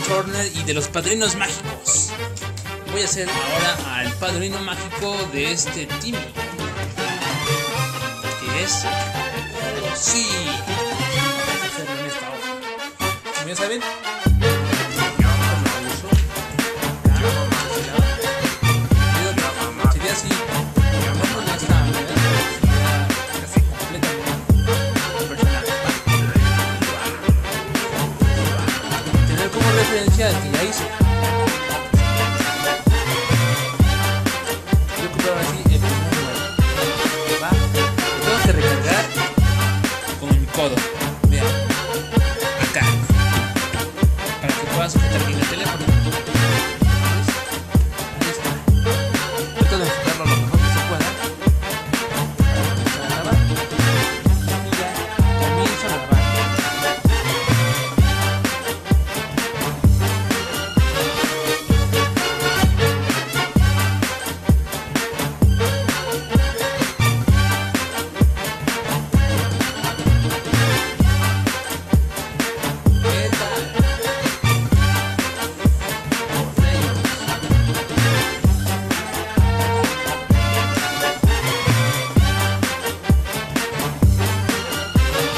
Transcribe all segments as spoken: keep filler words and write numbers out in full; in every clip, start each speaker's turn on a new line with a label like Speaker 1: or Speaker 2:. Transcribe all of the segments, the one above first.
Speaker 1: Turner y de los padrinos mágicos. Voy a hacer ahora al padrino mágico de este Timmy, que es sí. Vamos a hacerlo en esta hoja. Como ya saben, yo como uso acá, sería así. Vamos a esta manera, sería casi completamente personal. Tener como referencia al que ya hice. Así el primer nuevo va, lo tengo que recargar con mi codo, vean, acá, para que pueda sujetar bien el teléfono. ¿Ves? Ahí está. Trato de enfocarlo lo mejor que se pueda para empezar a grabar y ya comienzo a grabar.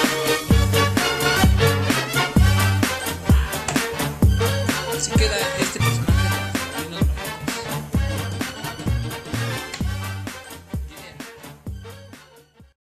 Speaker 1: Así queda este